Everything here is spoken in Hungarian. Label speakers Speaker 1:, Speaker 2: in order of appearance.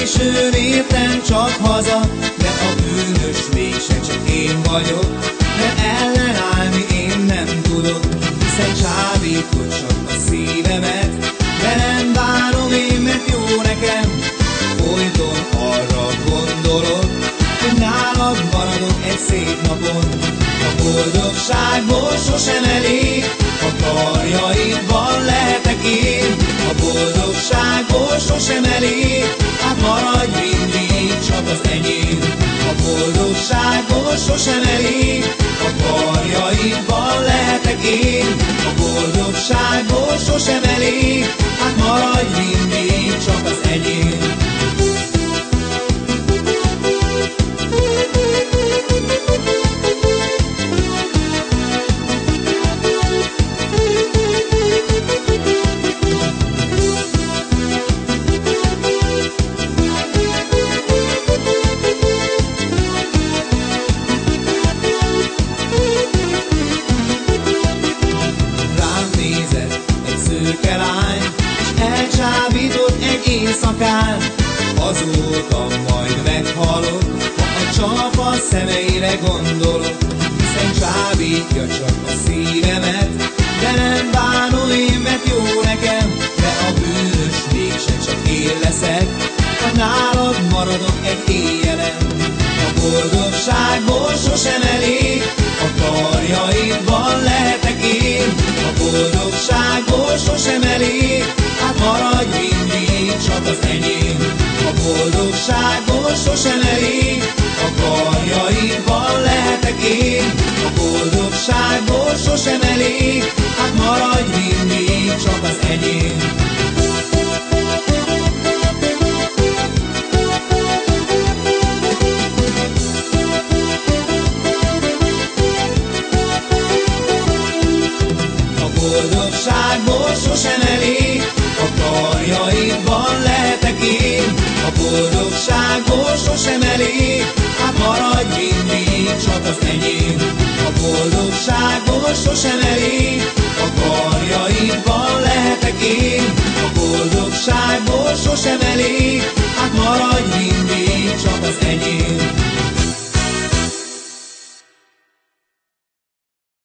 Speaker 1: későn értem csak haza, de a bűnös mégse csak én vagyok, de ellenállni én nem tudok, hiszen csábítod csak a szívemet, de nem bánom én, mert jó nekem. Folyton arra gondolok, hogy nálad maradok egy szép napon. A boldogságból sosem elég, a karjaidban lehetek én. A boldogságból sosem elég, hát maradj mindig csak az enyém. A boldogságból sosem elég, a karjaidban lehetek én. A boldogságból sosem elég, hát maradj mindig csak az enyém. Szőke lány, és elcsábított egy éjszakán. Azóta majd meghalok, ha a csafa szemeire gondolok, hiszen csábítja csak a szívemet, de nem bánom én, mert jó nekem. De a bűnös mégse csak én leszek, ha nálad maradok egy éjjelen. A boldogságból sosem elég, a karjaidban lehetek én. A boldogságból sosem elég, hát maradj mindig csak az enyém. A boldogságból sosem elég, a karjaidban lehetek én. A boldogságból sosem elég, hát maradj mindig csak az enyém. Boldogságból sosem elég, a karjaidban lehetek én. A boldogságból sosem elég, hát maradj mindig csak az enyém. A boldogságból sosem elég, a karjaidban lehetek én. A boldogságból sosem elég, hát maradj mindig